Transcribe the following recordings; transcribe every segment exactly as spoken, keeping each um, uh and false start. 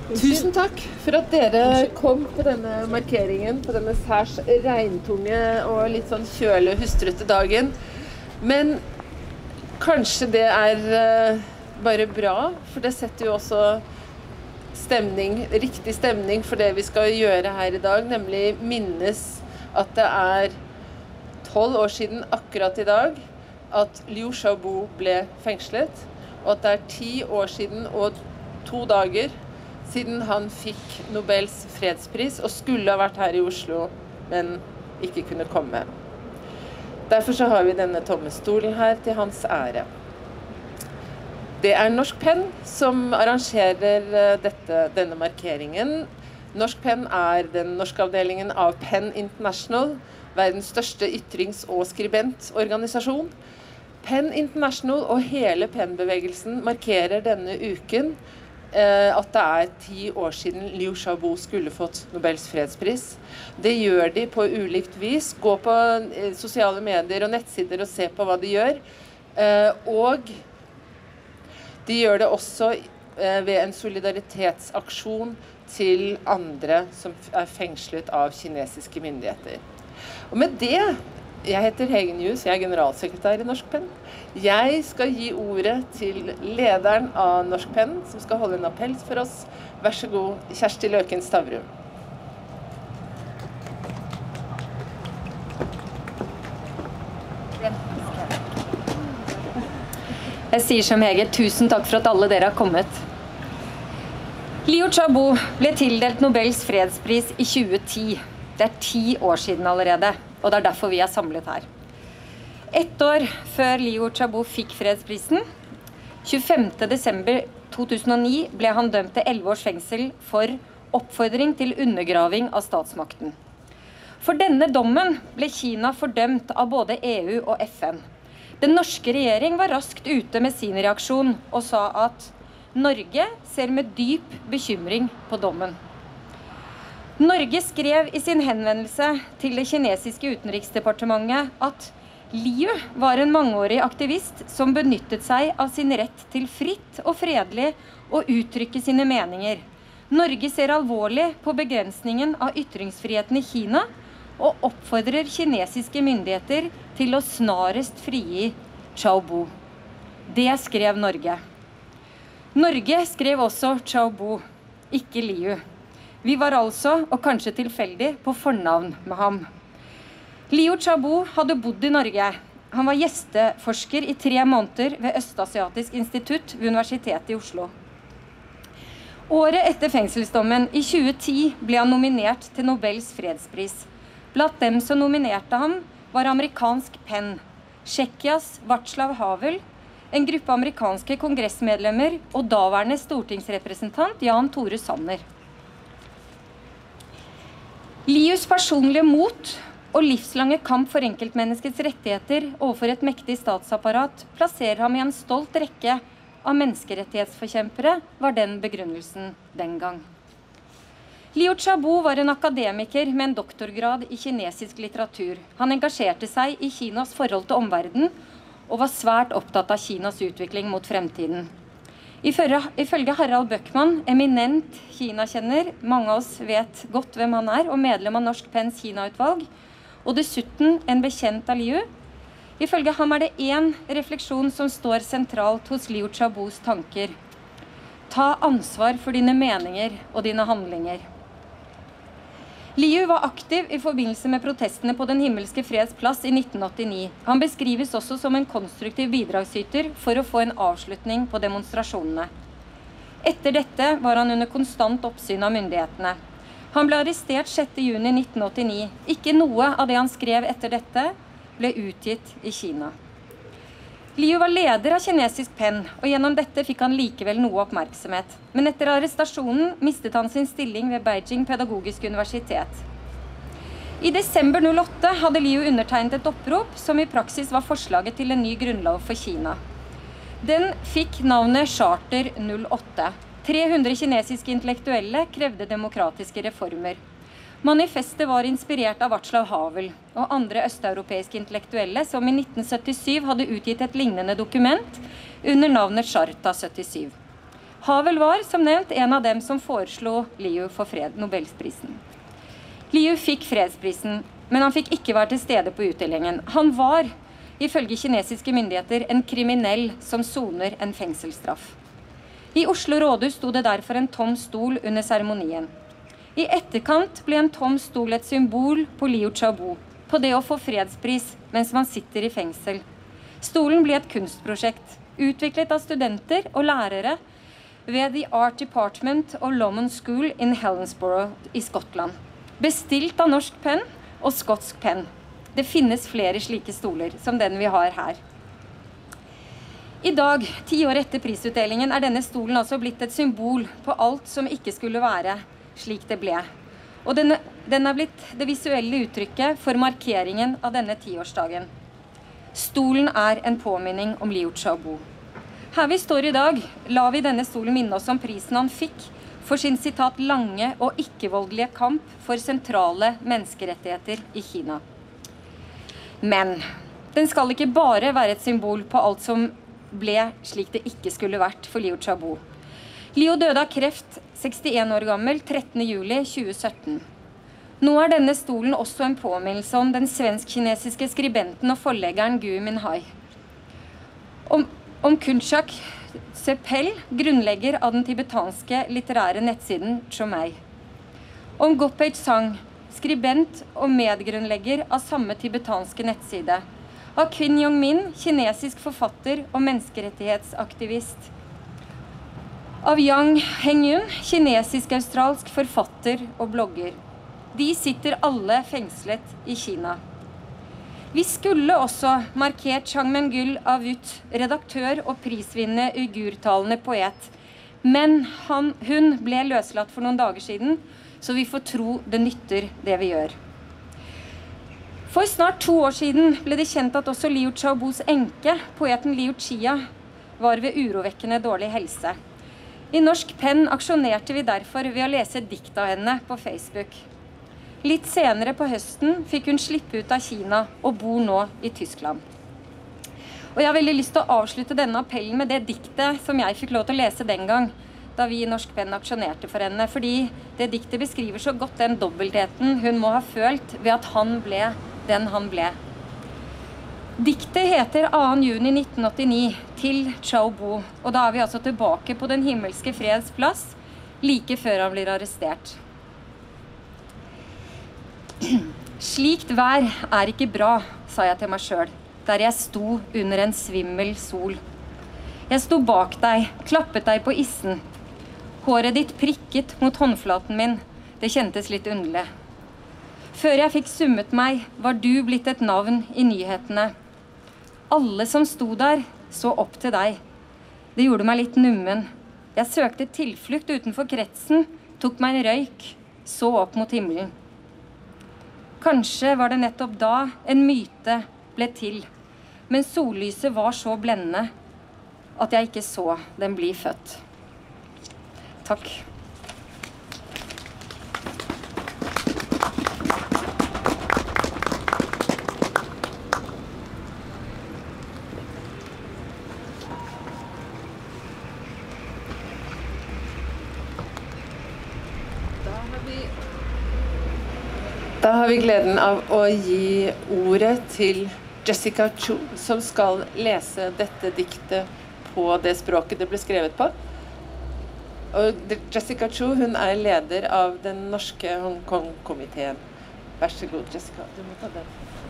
Tusen takk for at dere kom på denne markeringen, på denne særs regntunge og litt sånn kjøle, hustrete dagen. Men kanskje det er bare bra, for det setter jo også stemning, riktig stemning for det vi skal gjøre her i dag, nemlig minnes at det er tolv år siden akkurat i dag at Liu Xiaobo ble fengslet, og at det er ti år siden og to dager siden han fikk Nobels fredspris og skulle ha vært her i Oslo, men ikke kunne komme. Derfor så har vi denne tomme stolen her til hans ære. Det er Norsk Penn som arrangerer dette, denne markeringen. Norsk Penn er den norske avdelingen av Penn International, verdens største ytrings- og skribentorganisasjon. Penn International og hele Penn-bevegelsen markerer denne uken eh, at det er ti år siden Liu Xiaobo skulle fått Nobels fredspris. Det gjør de på ulikt vis. Gå på eh, sosiale medier og nettsider og se på hva de gjør. Eh, og de gjør det også eh, ved en solidaritetsaksjon til andre som er fengslet av kinesiske myndigheter. Og med det, jeg heter Hege Njus, jeg er generalsekretær i Norsk Penn. Jeg skal gi ordet til lederen av Norsk Penn, som skal holde en appell for oss. Vær så god, Kjersti Løken Stavrum. Jeg sier som Hege, tusen takk for at alle dere har kommet. Liu Xiaobo ble tildelt Nobels fredspris i tjue ti. Det er ti år siden allerede, og det er derfor vi er samlet her. Ett år før Liu Xiaobo fikk fredsprisen, tjuefemte desember to tusen og ni, ble han dømt til elleve års fengsel for oppfordring til undergraving av statsmakten. For denne dommen ble Kina fordømt av både E U og F N. Den norske regjering var raskt ute med sin reaksjon og sa at Norge ser med dyp bekymring på dommen. Norge skrev i sin henvendelse til det kinesiske utenriksdepartementet at Liu var en mangeårig aktivist som benyttet seg av sin rett til fritt og fredelig å uttrykke sine meninger. Norge ser alvorlig på begrensningen av ytringsfriheten i Kina og oppfordrer kinesiske myndigheter til å snarest frigi Xiaobo. Det skrev Norge. Norge skrev også Xiaobo, ikke Liu. Vi var altså, og kanskje tilfeldig, på fornavn med ham. Liu Xiaobo hadde bodd i Norge. Han var gjesteforsker i tre måneder ved Østasiatisk institutt ved Universitetet i Oslo. Året etter fengselsdommen, i tjue ti, ble han nominert til Nobels fredspris. Blant dem som nominerte ham var amerikansk Penn, Tsjekkias Václav Havel, en gruppe amerikanske kongressmedlemmer og daværende stortingsrepresentant Jan Tore Sanner. Lius personlige mot og livslange kamp for enkeltmenneskets rettigheter overfor et mektig statsapparat plasserer ham i en stolt rekke av menneskerettighetsforkjempere, var den begrunnelsen den gang. Liu Xiaobo var en akademiker med en doktorgrad i kinesisk litteratur. Han engasjerte seg i Kinas forhold til omverdenen og var svært opptatt av Kinas utvikling mot fremtiden. Ifølge Harald Bøckmann, eminent Kina-kjenner, mange av oss vet godt hvem han er, og medlem av Norsk Penns Kina-utvalg, og dessuten en bekjent av Liu. Ifølge ham er det en refleksjon som står sentralt hos Liu Xiaobos tanker. Ta ansvar for dine meninger og dine handlinger. Liu var aktiv i forbindelse med protestene på Den himmelske freds plass i nitten åttini. Han beskrives også som en konstruktiv bidragsyter for å få en avslutning på demonstrasjonene. Etter dette var han under konstant oppsyn av myndighetene. Han ble arrestert sjette juni nitten åttini. Ikke noe av det han skrev etter dette ble utgitt i Kina. Liu var leder av kinesisk Penn, og gjennom dette fikk han likevel noe oppmerksomhet. Men etter arrestasjonen mistet han sin stilling ved Beijing Pedagogiske Universitet. I desember null åtte hadde Liu undertegnet et opprop som i praksis var forslaget til en ny grunnlov for Kina. Den fikk navnet Charter null åtte. tre hundre kinesiske intellektuelle krevde demokratiske reformer. Manifestet var inspirert av Václav Havel og andre østeuropeiske intellektuelle som i nitten syttisyv hadde utgitt et lignende dokument under navnet Charta syttisyv. Havel var, som nevnt, en av dem som foreslo Liu for fred, Nobelsprisen. Liu fikk fredsprisen, men han fikk ikke være til stede på utdelingen. Han var, ifølge kinesiske myndigheter, en kriminell som soner en fengselsstraff. I Oslo rådhus sto det derfor en tom stol under seremonien. I etterkant ble en tom stol et symbol på Liu Xiaobo, på det å få fredspris mens man sitter i fengsel. Stolen ble et kunstprosjekt, utviklet av studenter og lærere ved The Art Department of Lomond School in Helensborough i Skottland. Bestilt av norsk penn og skotsk penn. Det finnes flere slike stoler som den vi har her. I dag, ti år etter prisutdelingen, er denne stolen altså blitt et symbol på alt som ikke skulle være slik det ble. Og den, den er blitt det visuelle uttrykket for markeringen av denne tiårsdagen. Stolen er en påminning om Liu Xiaobo. Her vi står i dag, la vi denne stolen minne oss om prisen han fikk for sin sitat lange og ikke-voldelige kamp for sentrale menneskerettigheter i Kina. Men den skal ikke bare være et symbol på alt som ble slik det ikke skulle vært for Liu Xiaobo. Liu døde av kreft, sekstien år gammel, trettende juli tjue sytten. Nå er denne stolen også en påminnelse om den svensk-kinesiske skribenten og forleggeren Gui Minhai. Om, om Kunchak Sepel, grunnlegger av den tibetanske litterære nettsiden Chomei. Om Gopei Tsang, skribent og medgrunnlegger av samme tibetanske nettside. Av Qin Yongmin, kinesisk forfatter og menneskerettighetsaktivist. Av Yang Hengyun, kinesisk-australsk forfatter og blogger. De sitter alle fengslet i Kina. Vi skulle også markert Chang Mengul Avut, redaktør og prisvinnende uigurtalende poet. Men han, hun ble løslatt for noen dager siden, så vi får tro det nytter det vi gjør. For snart to år siden ble det kjent at også Liu Xiaobos enke, poeten Liu Xia, var ved urovekkende dårlig helse. I Norsk Penn aksjonerte vi derfor ved å lese dikt av henne på Facebook. Litt senere på høsten fikk hun slippe ut av Kina og bor nå i Tyskland. Og jeg har veldig lyst til å avslutte denne appellen med det diktet som jeg fikk lov til å lese den gang, da vi i Norsk Penn aksjonerte for henne, fordi det diktet beskriver så godt den dobbeltheten hun må ha følt ved at han ble den han ble. Diktet heter andre juni nitten åttini til Xiaobo, og da er vi altså tilbake på den himmelske freds plass, like før han blir arrestert. Slikt vær er ikke bra, sa jeg til meg selv, der jeg sto under en svimmel sol. Jeg sto bak deg, klappet deg på issen. Håret ditt prikket mot håndflaten min, det kjentes litt underlig. Før jeg fikk summet meg, var du blitt et navn i nyhetene. Alle som sto der, så opp til deg. Det gjorde meg litt nummen. Jeg søkte tilflukt utenfor kretsen, tok meg en røyk, så opp mot himmelen. Kanskje var det nettopp da en myte ble til, men sollyset var så blendende at jeg ikke så den bli født. Takk. Da har vi gleden av å gi ordet til Jessica Chu, som skal lese dette diktet på det språket det ble skrevet på. Og Jessica Chu, hun er leder av den norske Hongkong-komiteen. Vær så god, Jessica, du må ta den.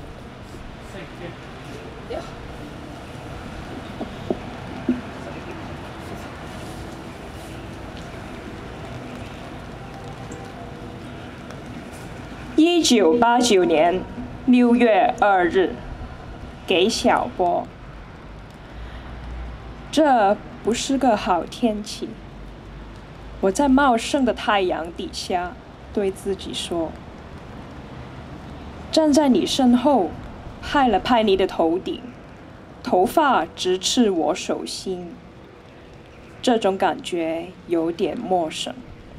Ja. 一九八九年六月二日，给小波。这不是个好天气。我在茂盛的太阳底下对自己说，站在你身后，拍了拍你的头顶，头发直刺我手心。这种感觉有点陌生。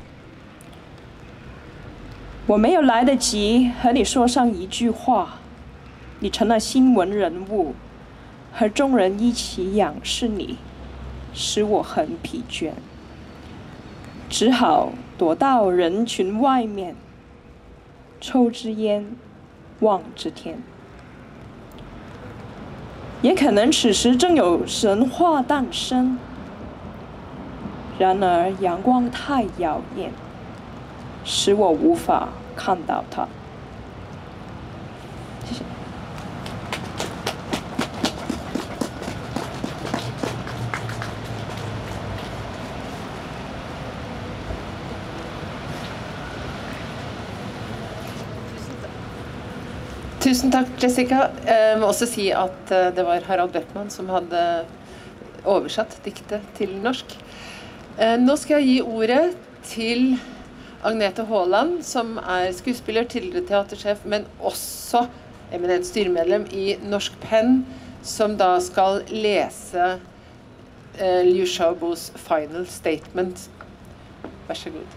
我没有来得及和你说上一句话，你成了新闻人物，和众人一起仰视你，使我很疲倦。 只好躲到人群外面，抽支烟，望着天。也可能此时正有神话诞生，然而阳光太耀眼，使我无法看到它。谢谢。 Tusen takk, Jessica. Jeg må også si at det var Harald Bøckmann som hadde oversatt diktet til norsk. Nå skal jeg gi ordet til Agnete Haaland, som er skuespiller, tidligere teatersjef, men også eminent styremedlem i Norsk Penn, som da skal lese Liu Xiaobos final statement. Vær så god.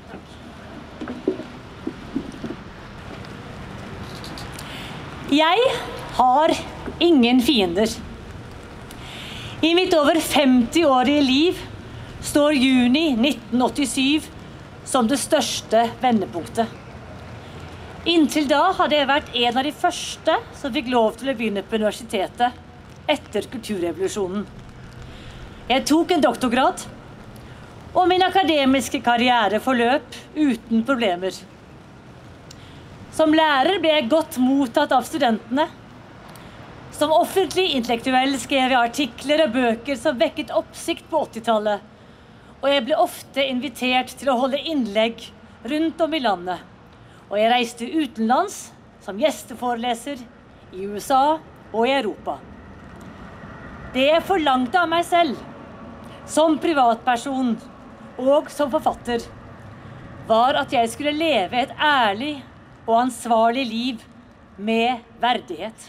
Jeg har ingen fiender. I mitt over femti-årige liv står juni nitten åttisyv som det største vendepunktet. Inntil da hadde jeg vært en av de første som fikk lov til å begynne på universitetet etter kulturrevolusjonen. Jeg tok en doktorgrad, og min akademiske karriere forløp uten problemer. Som lærer ble jeg godt mottatt av studentene. Som offentlig intellektuell skrev jeg artikler og bøker som vekket oppsikt på åttitallet, og jeg ble ofte invitert til å holde innlegg rundt om i landet. Og jeg reiste utenlands som gjesteforeleser i U S A og i Europa. Det jeg forlangte av meg selv, som privatperson og som forfatter, var at jeg skulle leve et ærlig og ansvarlig liv med verdighet.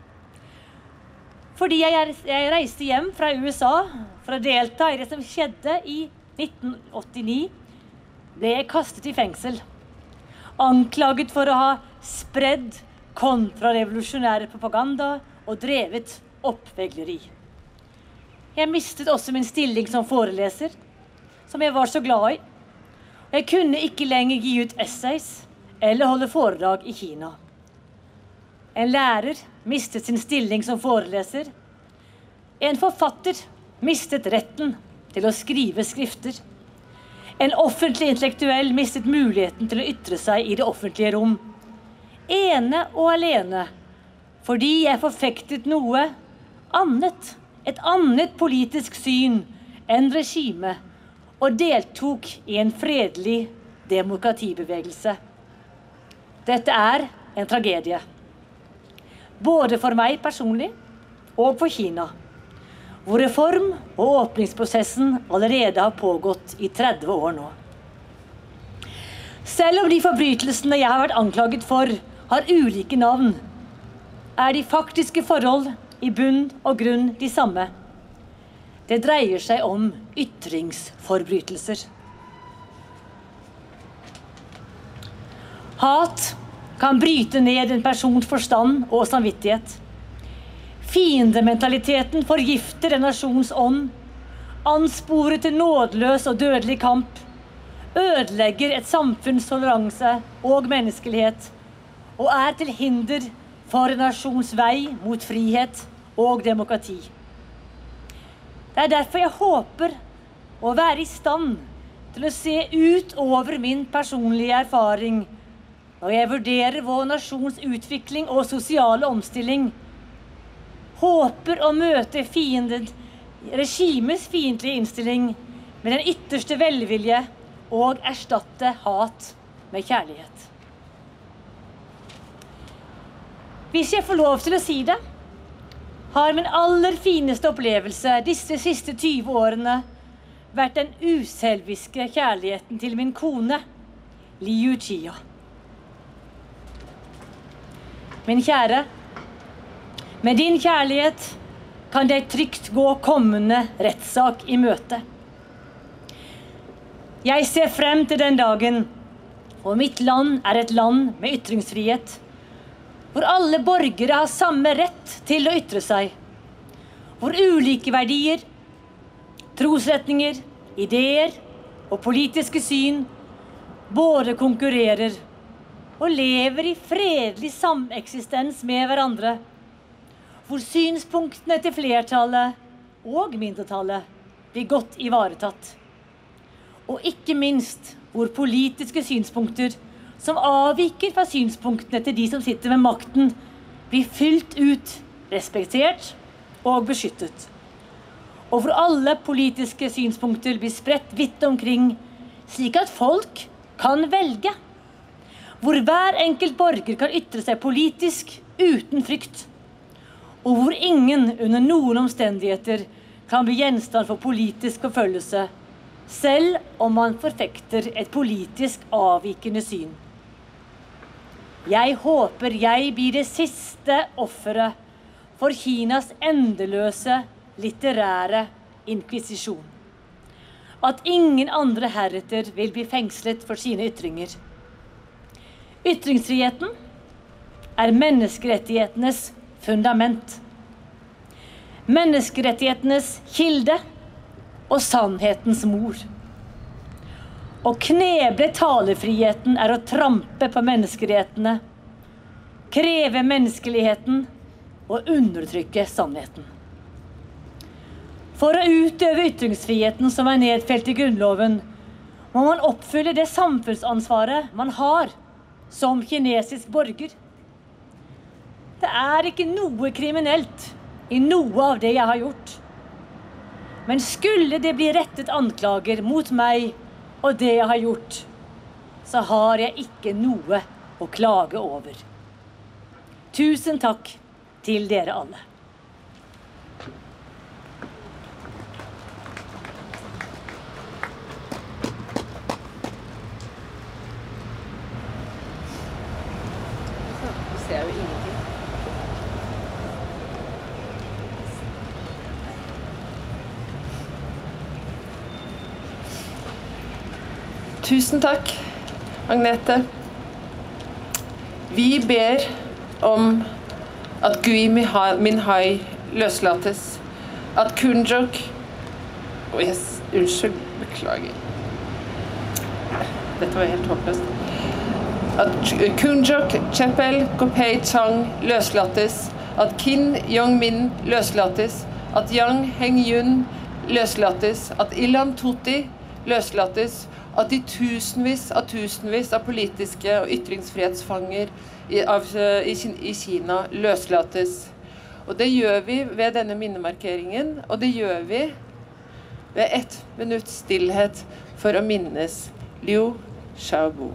Fordi jeg, jeg reiste hjem fra U S A for å delta i det som skjedde i nitten åttini, ble jeg kastet i fengsel, anklaget for å ha spredd kontrarevolusjonære propaganda og drevet oppvegleri. Jeg mistet også min stilling som foreleser, som jeg var så glad i. Jeg kunne ikke lenger gi ut essays eller holde foredrag i Kina. En lærer mistet sin stilling som foreleser. En forfatter mistet retten til å skrive skrifter. En offentlig intellektuell mistet muligheten til å ytre seg i det offentlige rom. Ene og alene, fordi jeg forfektet noe annet, et annet politisk syn enn regime, og deltok i en fredelig demokratibevegelse. Dette er en tragedie, både for meg personlig og for Kina, hvor reform- og åpningsprosessen allerede har pågått i tretti år nå. Selv om de forbrytelsene jeg har vært anklaget for har ulike navn, er de faktiske forhold i bunn og grunn de samme. Det dreier seg om ytringsforbrytelser. Hat kan bryte ned en persons forstand og samvittighet. Fiendementaliteten forgifter en nasjons ånd, ansporer til nådeløs og dødelig kamp, ødelegger et samfunns toleranse og menneskelighet, og er til hinder for en nasjons vei mot frihet og demokrati. Det er derfor jeg håper å være i stand til å se ut over min personlige erfaring når jeg vurderer vår nasjons utvikling og sosiale omstilling. Håper å møte fienden, regimes fiendtlige innstilling med den ytterste velvilje og erstatte hat med kjærlighet. Hvis jeg får lov til å si det, har min aller fineste opplevelse disse siste tyve årene vært den uselviske kjærligheten til min kone, Liu Jia. Min kjære, med din kjærlighet kan jeg trygt gå kommende rettssak i møte. Jeg ser frem til den dagen, og mitt land er et land med ytringsfrihet, hvor alle borgere har samme rett til å ytre seg, hvor ulike verdier, trosretninger, ideer og politiske syn både konkurrerer og lever i fredelig sameksistens med hverandre, hvor synspunktene til flertallet og mindretallet blir godt ivaretatt. Og ikke minst hvor politiske synspunkter som avviker fra synspunktene til de som sitter med makten, blir fylt ut, respektert og beskyttet. Og hvor alle politiske synspunkter blir spredt vidt omkring, slik at folk kan velge. Hvor hver enkelt borger kan ytre seg politisk uten frykt. Og hvor ingen under noen omstendigheter kan bli gjenstand for politisk forfølgelse, selv om man forfekter et politisk avvikende syn. Jeg håper jeg blir det siste offeret for Kinas endeløse litterære inkvisisjon. At ingen andre heretter vil bli fengslet for sine ytringer. Ytringsfriheten er menneskerettighetenes fundament. Menneskerettighetenes kilde og sannhetens mor. Å kneble talefriheten er å trampe på menneskerettighetene, kreve menneskeligheten og undertrykke sannheten. For å utøve ytringsfriheten som er nedfelt i Grunnloven, må man oppfylle det samfunnsansvaret man har som kinesisk borger. Det er ikke noe kriminelt i noe av det jeg har gjort. Men skulle det bli rettet anklager mot meg og det jeg har gjort, så har jeg ikke noe å klage over. Tusen takk til dere alle. Du ser jo ingenting. Tusen takk, Agnete. Vi ber om at Gui Minhai løslates, at Kunjok, oh yes, unnskyld, beklager. Dette var helt håpløst. At Kunjok Chepel Gopei Chang løslates, at Qin Yongmin løslates, at Yang Hengyun løslates, at Ilan Toti løslates, at de tusenvis av tusenvis av politiske og ytringsfrihetsfanger i, av, i, i Kina løslates. Og det gjør vi ved denne minnemarkeringen, og det gjør vi ved ett minutts stillhet for å minnes Liu Xiaobo.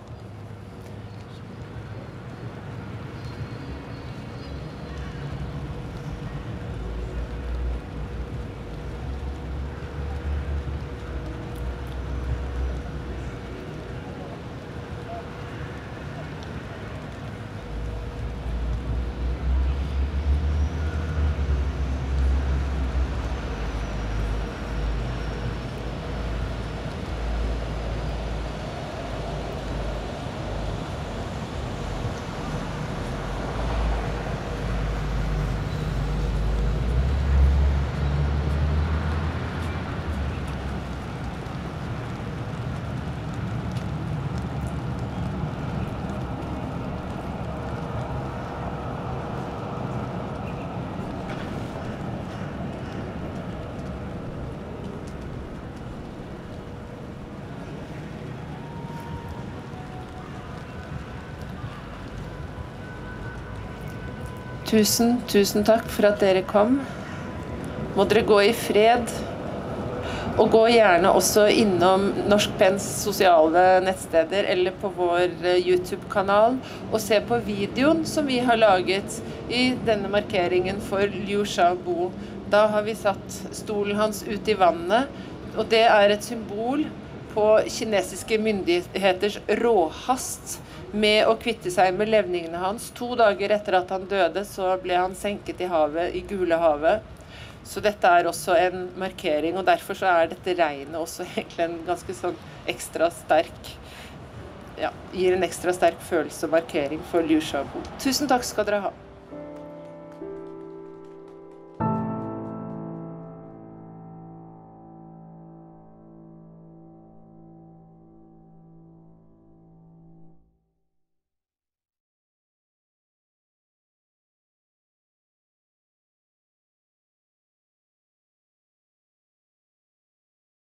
Tusen, tusen takk for at dere kom. Må dere gå i fred, og gå gjerne også innom Norsk Pens sosiale nettsteder eller på vår YouTube-kanal og se på videoen som vi har laget i denne markeringen for Liu Xiaobo. Da har vi satt stolen hans ut i vannet, og det er et symbol på kinesiske myndigheters råhast med å kvitte seg med levningene hans. To dager etter at han døde, så ble han senket i havet, i Gule havet. Så dette er også en markering, og derfor så er dette regnet også egentlig en ganske sånn ekstra sterk, ja, gir en ekstra sterk følelse og markering for Liu Xiaobo. Tusen takk skal dere ha.